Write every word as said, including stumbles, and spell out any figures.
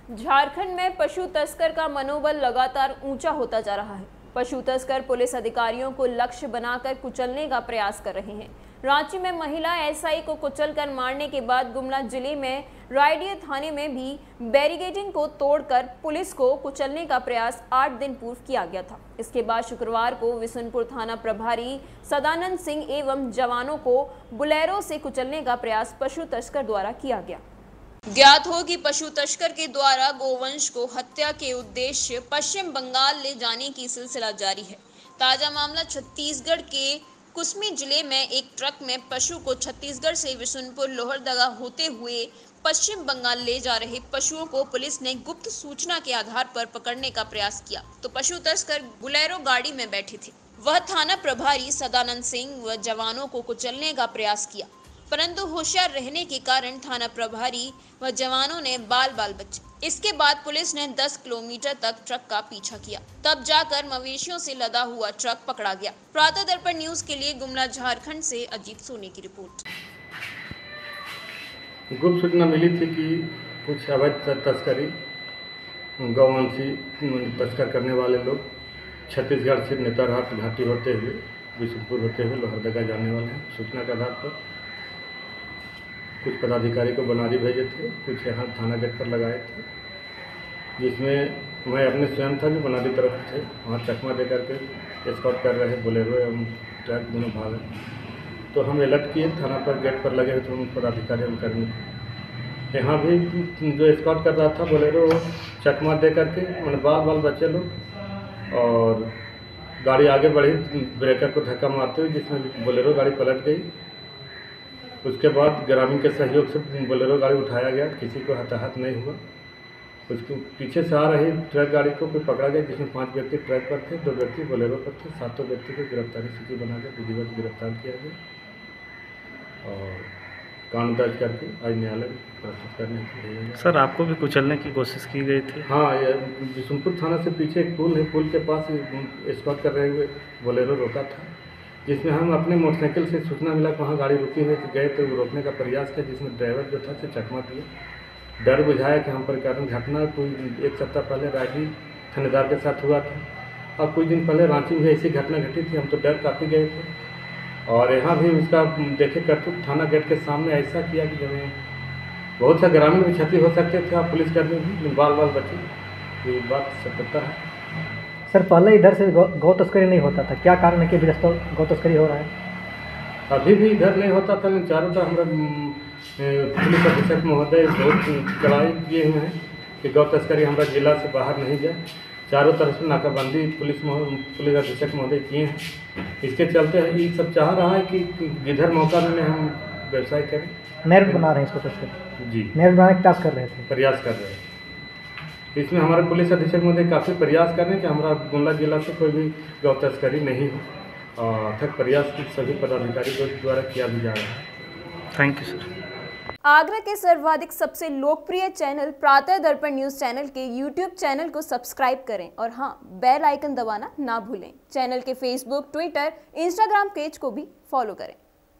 झारखंड में पशु तस्कर का मनोबल लगातार ऊंचा होता जा रहा है। पशु तस्कर पुलिस अधिकारियों को लक्ष्य बनाकर कुचलने का प्रयास कर रहे हैं। रांची में महिला एसआई को कुचलकर मारने के बाद गुमला जिले में रायडीह थाने में भी बैरिकेडिंग को तोड़कर पुलिस को कुचलने का प्रयास आठ दिन पूर्व किया गया था। इसके बाद शुक्रवार को विशुनपुर थाना प्रभारी सदानंद सिंह एवं जवानों को बुलेरो से कुचलने का प्रयास पशु तस्कर द्वारा किया गया। ज्ञात हो कि पशु तस्कर के द्वारा गोवंश को हत्या के उद्देश्य पश्चिम बंगाल ले जाने की सिलसिला जारी है। ताजा मामला छत्तीसगढ़ के कुसमी जिले में एक ट्रक में पशु को छत्तीसगढ़ से विशुनपुर लोहरदगा होते हुए पश्चिम बंगाल ले जा रहे पशुओं को पुलिस ने गुप्त सूचना के आधार पर पकड़ने का प्रयास किया तो पशु तस्कर बुलेरो गाड़ी में बैठे थे। वह थाना प्रभारी सदानंद सिंह व जवानों को कुचलने का प्रयास किया, परंतु होशियार रहने के कारण थाना प्रभारी व जवानों ने बाल बाल बचे। इसके बाद पुलिस ने दस किलोमीटर तक ट्रक का पीछा किया, तब जाकर मवेशियों से लदा हुआ ट्रक पकड़ा गया। प्रातः दर्पण न्यूज के लिए गुमला झारखंड से अजीत सोनी की रिपोर्ट। गुप्त सूचना मिली थी कि कुछ अवैध तस्करी गौवंशी तस्कर करने वाले लोग छत्तीसगढ़ से नेतरहाट घाटी होते हुए विशुनपुर होते हुए लोहरदगा जाने वाले हैं। सूचना के आधार पर कुछ पदाधिकारी को बनारी भेजे थे, कुछ यहाँ थाना गेट पर लगाए थे, जिसमें मैं अपने स्वयं था जो बनारी तरफ थे, वहाँ चकमा दे करके स्कॉट कर रहे बोलेरो एवं ट्रक दोनों भागे। तो हम अलर्ट किए, थाना पर गेट पर लगे हुए थे उन पदाधिकारी एवं कर्मी थे। यहाँ भी जो स्कॉट कर रहा था बोलेरो चकमा दे करके मैंने बाल बाल बच्चे लोग और गाड़ी आगे बढ़ी, ब्रेकर को धक्का मारते हुए जिसमें बोलेरो गाड़ी पलट गई। उसके बाद ग्रामीण के सहयोग से बोलेरो गाड़ी उठाया गया, किसी को हताहत नहीं हुआ। उसके पीछे से आ रही ट्रक गाड़ी को कोई पकड़ा गया, जिसमें पांच व्यक्ति ट्रक पर थे, दो व्यक्ति बोलेरो पर थे। सातों व्यक्ति को गिरफ्तारी सूची बनाकर विधिवत गिरफ्तार किया गया और कांड दर्ज करके आज न्यायालय प्रस्तुत करने के लिए। सर, आपको भी कुचलने की कोशिश की गई थी? हाँ, ये विशुनपुर थाना से पीछे एक पुल है, पुल के पास स्पॉट कर रहे हुए बोलेरो रोका था, जिसमें हम अपने मोटरसाइकिल से सूचना मिला कि वहाँ गाड़ी रुकी हुई गए तो रोकने का प्रयास किया, जिसमें ड्राइवर जो था से चकमा दिया। डर बुझाया कि हम पर कारण घटना कोई एक सप्ताह पहले रायडीह थानेदार के साथ हुआ था और कुछ दिन पहले रांची में ऐसी घटना घटी थी। हम तो डर काफ़ी गए थे और यहाँ भी उसका देखे करतूत थाना गेट के सामने ऐसा किया कि जब बहुत सा ग्रामीण भी क्षति हो सकते थे और पुलिसकर्मी भी बाल बाल बचे। ये बात सत्यता है। सर, पहले इधर से गौ, गौ तस्करी नहीं होता था, क्या कारण है कि बृहस्पति गौ तस्करी हो रहा है? अभी भी इधर नहीं होता था, लेकिन चारों तरफ हमारा पुलिस अधीक्षक महोदय बहुत कड़ाई किए हुए हैं कि गौ तस्करी हमारा जिला से बाहर नहीं जाए। चारों तरफ से नाकाबंदी पुलिस पुलिस अधीक्षक महोदय किए हैं। इसके चलते ये सब चाह रहा है कि इधर मौका मिले हम व्यवसाय करें। नेट बना रहे हैं इसको तस्कर जी, नेट बनाने का प्रयास कर रहे थे प्रयास कर रहे हैं। इसमें हमारे पुलिस अधीक्षक महोदय काफ़ी प्रयास कर रहे हैं कि हमारा गुमला जिला से कोई भी गौ तस्करी नहीं हो और अथक प्रयास सभी पदाधिकारी द्वारा किया भी जा रहा है। Thank you sir. आगरा के सर्वाधिक सबसे लोकप्रिय channel Pratah Darpan news channel के यूट्यूब चैनल को सब्सक्राइब करें और हाँ, बेल आइकन दबाना ना भूलें। चैनल के फेसबुक, ट्विटर, इंस्टाग्राम पेज को भी फॉलो करें।